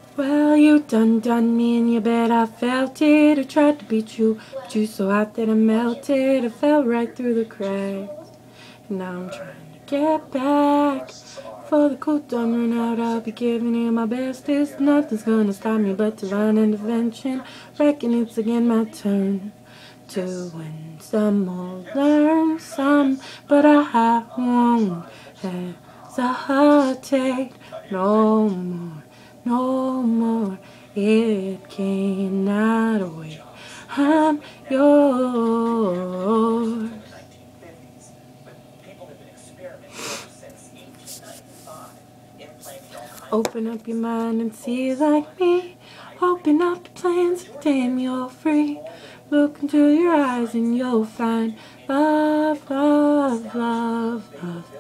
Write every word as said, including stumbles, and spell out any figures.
Well, you done done me and you bet I felt it. I tried to beat you, but you so hot that I melted. I fell right through the cracks, and now I'm trying to get back. Before the cool done run out, I'll be giving you my bestest. Nothing's gonna stop me but divine intervention. Reckon it's again my turn to win some or learn some, but I won't hesitate no more, no more. It cannot wait. I'm yours. Open up your mind and see like me. Open up the plans and damn, you're free. Look into your eyes and you'll find love, love, love, love.